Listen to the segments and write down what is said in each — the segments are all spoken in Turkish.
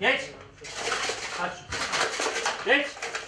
Geç. Aç. Geç.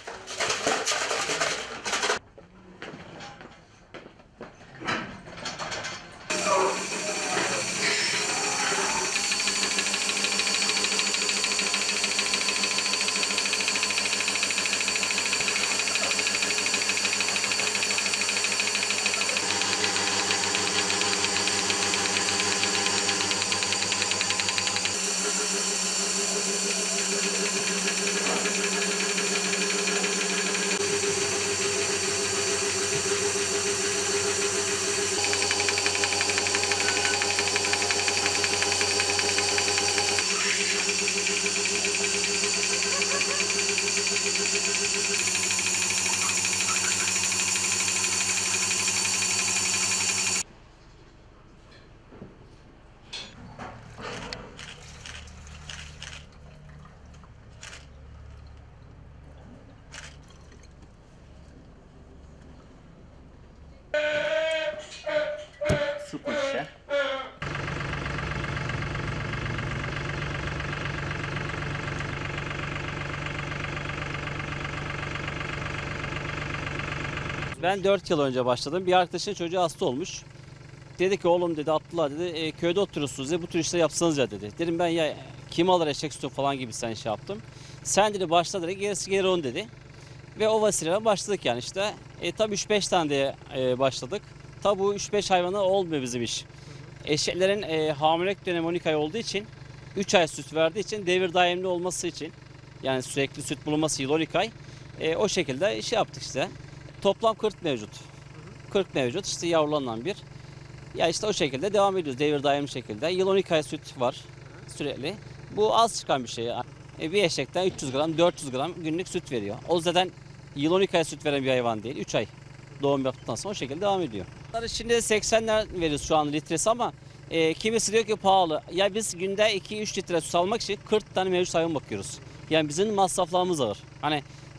Su koy işte. Ben 4 yıl önce başladım. Bir arkadaşın çocuğu hasta olmuş. Dedi ki oğlum dedi Abdullah dedi köyde oturuyorsunuz dedi bu tür işleri yapsanız ya dedi. Dedim ben ya kim alır eşek sütü falan gibi sen şey yaptım. Sen dedi başla dedi gerisi gelir onun dedi. Ve o vesileyle başladık yani işte. Tabii 3-5 tane de başladık. Tabii bu 3-5 hayvana olmuyor bizim iş. Eşeklerin hamilelik dönemi 12 ay olduğu için 3 ay süt verdiği için devir daimli olması için yani sürekli süt bulunması yıl 12 ay o şekilde şey yaptık işte. Toplam 40 mevcut. 40 mevcut işte yavrulanan bir. Ya işte o şekilde devam ediyoruz devir daimli şekilde. Yıl 12 ay süt var sürekli. Bu az çıkan bir şey. Bir eşekten 300 gram 400 gram günlük süt veriyor. O zaten yıl 12 ay süt veren bir hayvan değil. 3 ay doğum yaptıktan sonra o şekilde devam ediyor. Şimdi 80'ler veriyoruz şu an litresi ama kimisi diyor ki pahalı. Ya biz günde 2-3 litre süt almak için 40 tane mevcut hayvan bakıyoruz. Yani bizim masraflarımız ağır. Hani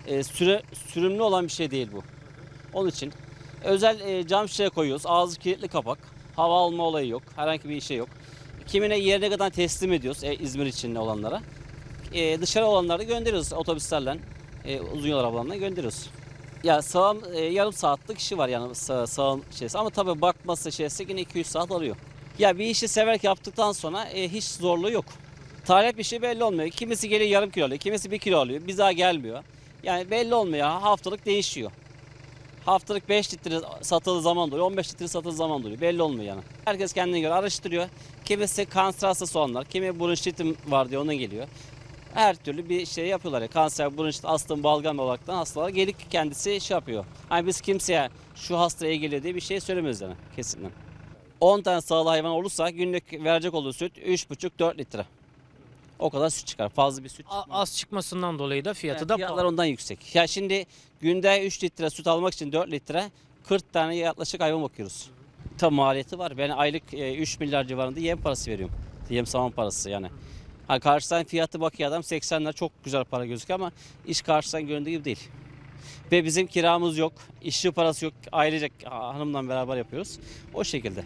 sürümlü olan bir şey değil bu. Onun için özel cam şişeye koyuyoruz. Ağzı kilitli kapak. Hava alma olayı yok. Herhangi bir şey yok. Kimine yerine kadar teslim ediyoruz İzmir içinde olanlara. Dışarı olanları gönderiyoruz otobüslerle. Uzun yol arabalarına gönderiyoruz. Ya sağım yarım saatlik işi var yani sağım şeysi ama tabii bakması şeysi yine 200 saat alıyor. Ya bir işi severek yaptıktan sonra hiç zorluğu yok. Talep işi belli olmuyor. Kimisi geliyor yarım kilo alıyor, kimisi 1 kilo alıyor. Bir daha gelmiyor. Yani belli olmuyor. Haftalık değişiyor. Haftalık 5 litre satıldığı zaman duruyor, 15 litre satıldığı zaman duruyor. Belli olmuyor yani. Herkes kendine göre araştırıyor. Kimisi kanser hastası olanlar, kimi bronşitim var diye ona geliyor. Her türlü bir şey yapıyorlar ya. Kanser, bronşit, astım, balgam olaraktan hastalara gelip kendisi şey yapıyor. Hani biz kimseye şu hastaya geliyor diye bir şey söylemiyoruz yani kesinlikle. 10 tane sağlıklı hayvan olursa günlük verecek olduğu süt 3,5-4 litre. O kadar süt çıkar. Fazla bir süt çıkmıyor. Az çıkmasından dolayı da fiyatı da Fiyatlar pahalı. ondan yüksek. Ya şimdi günde 3 litre süt almak için 4 litre 40 tane yaklaşık hayvan bakıyoruz. Tabii maliyeti var. Ben aylık 3 milyar civarında yem parası veriyorum. Yem saman parası yani. Ha, karşıdan fiyatı bakıyor adam 80 lira çok güzel para gözüküyor ama iş karşıdan göründüğü gibi değil. Ve bizim kiramız yok, işçi parası yok. Ailecek hanımla beraber yapıyoruz. O şekilde.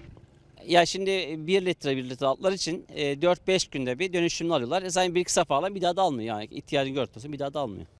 Ya şimdi 1 litre atlar için 4-5 günde bir dönüşümlü alıyorlar. Zaten bir iki sefer alan bir daha da almıyor yani ihtiyacını gördükten sonra bir daha da almıyor.